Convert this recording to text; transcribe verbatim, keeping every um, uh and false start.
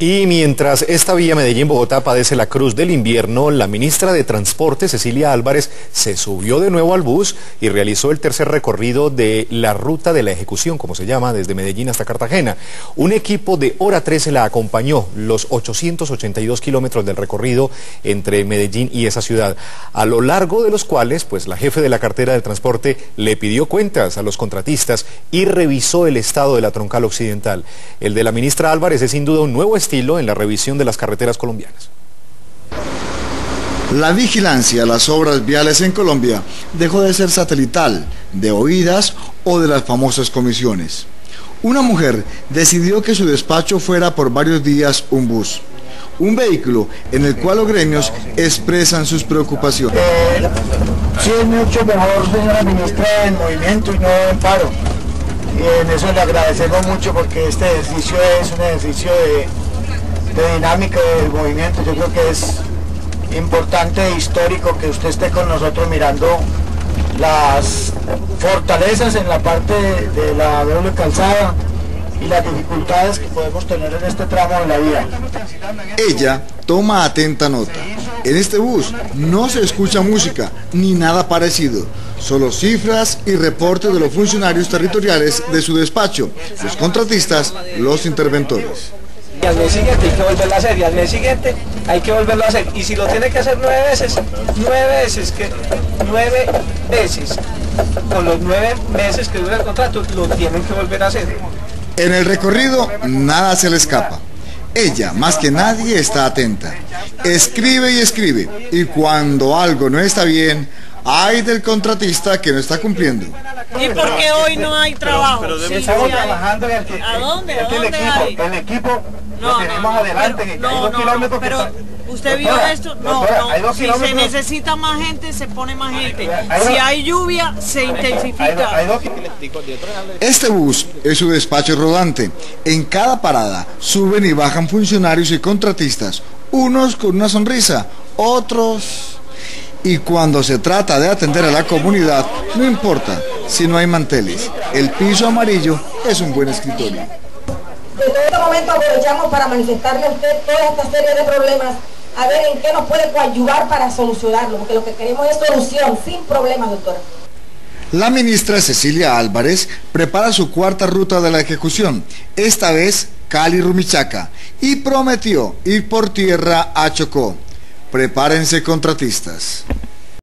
Y mientras esta vía Medellín-Bogotá padece la cruz del invierno, la ministra de Transporte, Cecilia Álvarez, se subió de nuevo al bus y realizó el tercer recorrido de la ruta de la ejecución, como se llama, desde Medellín hasta Cartagena. Un equipo de Hora trece la acompañó los ochocientos ochenta y dos kilómetros del recorrido entre Medellín y esa ciudad, a lo largo de los cuales, pues, la jefe de la cartera del transporte le pidió cuentas a los contratistas y revisó el estado de la troncal occidental. El de la ministra Álvarez es sin duda un nuevo estilo en la revisión de las carreteras colombianas. La vigilancia a las obras viales en Colombia dejó de ser satelital, de oídas o de las famosas comisiones. Una mujer decidió que su despacho fuera por varios días un bus, un vehículo en el cual los gremios expresan sus preocupaciones. Eh, sí, es mucho mejor, señora ministra, en movimiento y no en paro. Y en eso le agradecemos mucho porque este ejercicio es un ejercicio de de dinámica del movimiento. Yo creo que es importante e histórico que usted esté con nosotros mirando las fortalezas en la parte de, de la doble calzada y las dificultades que podemos tener en este tramo de la vía. Ella toma atenta nota. En este bus no se escucha música ni nada parecido, solo cifras y reportes de los funcionarios territoriales de su despacho, los contratistas, los interventores. Y al mes siguiente hay que volverlo a hacer, y al mes siguiente hay que volverlo a hacer, y si lo tiene que hacer nueve veces, nueve veces, que nueve veces, con los nueve meses que dura el contrato, lo tienen que volver a hacer. En el recorrido nada se le escapa. Ella, más que nadie, está atenta. Escribe y escribe, y cuando algo no está bien, hay del contratista que no está cumpliendo. ¿Y por qué hoy no hay trabajo? Pero, pero sí, estamos sí trabajando en el que, ¿a dónde? ¿A el dónde equipo, hay? el equipo no, lo tenemos no, adelante, pero, que no, hay dos no, kilómetros pero que ¿usted vio doctora, esto? No, doctora, no, hay dos si kilómetros. se necesita más gente, se pone más gente. Hay Si dos, hay lluvia, se intensifica. Hay dos, hay dos. Este bus es su despacho rodante. En cada parada suben y bajan funcionarios y contratistas, unos con una sonrisa, otros... Y cuando se trata de atender a la comunidad, no importa si no hay manteles, el piso amarillo es un buen escritorio. Desde este momento aprovechamos para manifestarle a usted toda esta serie de problemas, a ver en qué nos puede coadyuvar para solucionarlo, porque lo que queremos es solución, sin problemas, doctora. La ministra Cecilia Álvarez prepara su cuarta ruta de la ejecución, esta vez Cali-Rumichaca, y prometió ir por tierra a Chocó. Prepárense, contratistas.